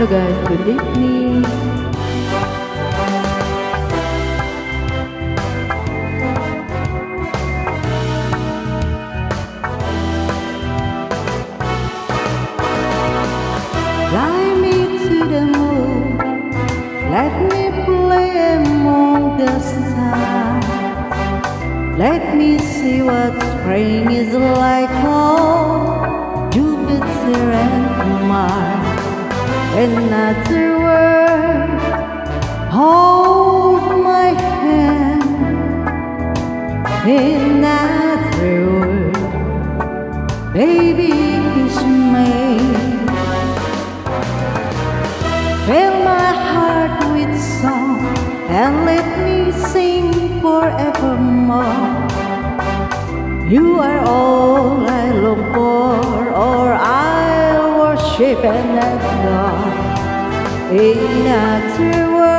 Hello guys, good evening. Fly me to the moon, let me play among the stars. Let me see what spring is like on Jupiter and Mars. Another word, hold my hand. Another word, baby, kiss me. Fill my heart with song and let me sing forevermore. You are all I long for, or I'll worship and adore. Another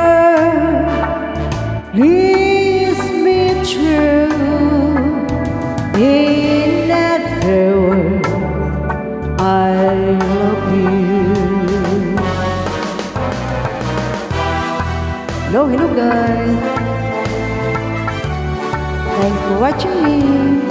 word, please be true. Another word, I love you. Hello guys. Thanks for watching me.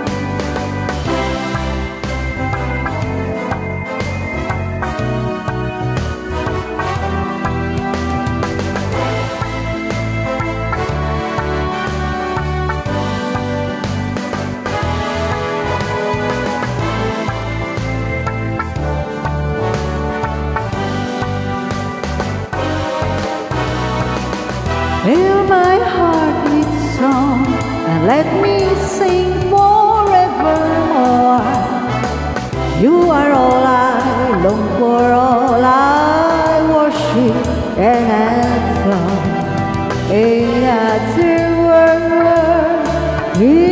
Fill my heart with song and let me sing forevermore. You are all I long for, all I worship and adore. Another word.